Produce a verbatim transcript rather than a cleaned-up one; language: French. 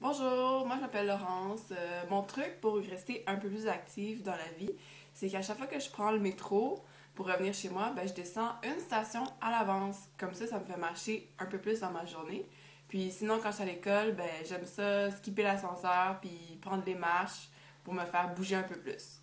Bonjour, moi je m'appelle Laurence. Euh, mon truc pour rester un peu plus active dans la vie, c'est qu'à chaque fois que je prends le métro pour revenir chez moi, ben, je descends une station à l'avance. Comme ça, ça me fait marcher un peu plus dans ma journée. Puis sinon, quand je suis à l'école, ben, j'aime ça skipper l'ascenseur puis prendre des marches pour me faire bouger un peu plus.